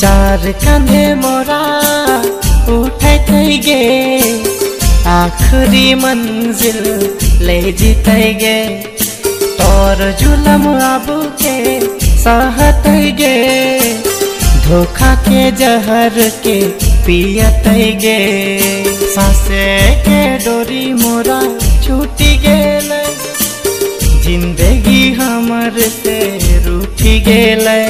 चार कांधे मोरा उठाई गे आखरी मंजिल ले जीते गे तोर जुलम आबू के सहत गे धोखा के जहर के पियत गे सांसे के डोरी मोरा छूटी गेल जिंदगी हमर से रूठी गेल